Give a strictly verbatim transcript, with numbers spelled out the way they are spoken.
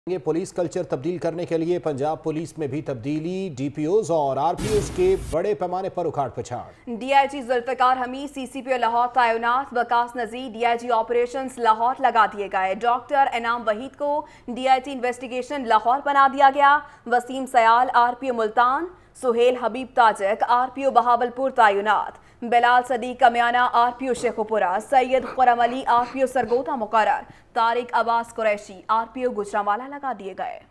ये police culture तब्दील करने के लिए पंजाब पुलिस में भी तब्दीली, डीपीओज और आरपीओज के बड़े पैमाने पर उखाड़ पछाड़। डीआईजी जुल्फिकार हमीद, सीसीपी लाहौर तैनात वकास नजीर, डीआईजी ऑपरेशंस लाहौर लगा दिए गए। डॉक्टर इनाम वहीद को डीआईजी इन्वेस्टिगेशन लाहौर बना दिया गया। वसीम सयाल आरपीओ मुल्तान, सुहेल हबीब ताजक आरपीओ बहावलपुर तैनात, बिलाल सदीक कमियाना आरपीओ शेखुपुरा, सैयद खुरम अली आरपीओ सरगोदा मुकर्रर, तारिक अब्बास कुरैशी आरपीओ गुजरांवाला लगा दिए गए।